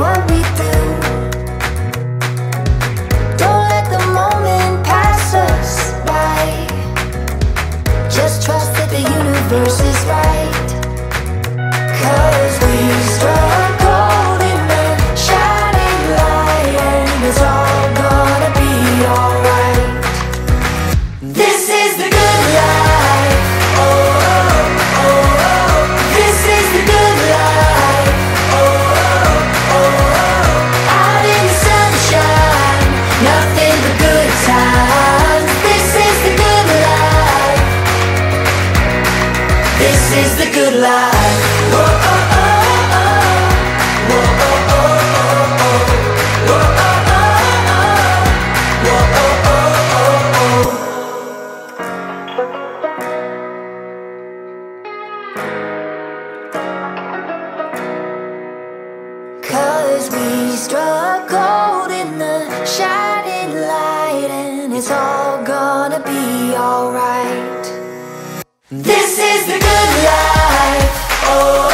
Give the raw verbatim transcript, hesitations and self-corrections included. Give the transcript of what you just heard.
what we do. Don't let the moment pass us by. Just trust that the universe is right. 'Cause we struck gold in the shining light, and it's all gonna be alright. This is the good life. Oh, oh, oh, oh. This is the good life. Oh, oh, oh, oh. Out in the sunshine, nothing but good times. This is the good life. This is the good life. Whoa, oh, oh, oh. Whoa, oh, oh, oh, oh. Whoa, oh, oh, oh. Whoa, oh, oh, oh, oh. Cause we struck gold in the shining light, and it's all gonna be alright. This is the good life. Oh.